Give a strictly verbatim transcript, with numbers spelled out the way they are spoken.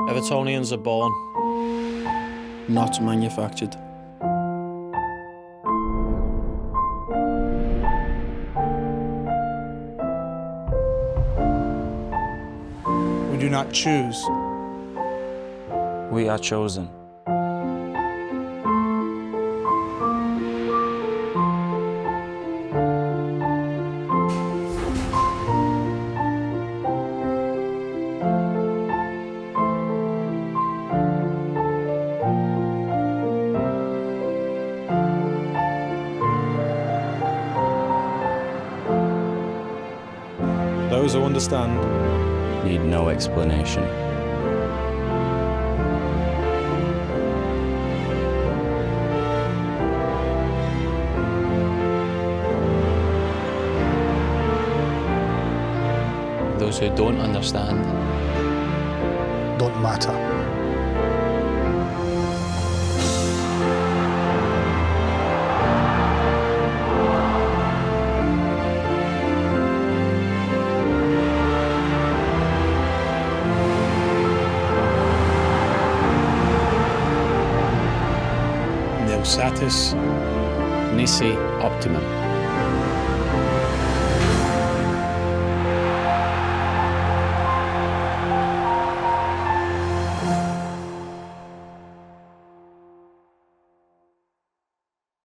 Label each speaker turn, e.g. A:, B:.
A: Evertonians are born, not manufactured.
B: We do not choose.
C: We are chosen.
B: Those who understand
C: Need no explanation.
A: Those who don't understand
B: don't matter.
A: Satis nisi optimum.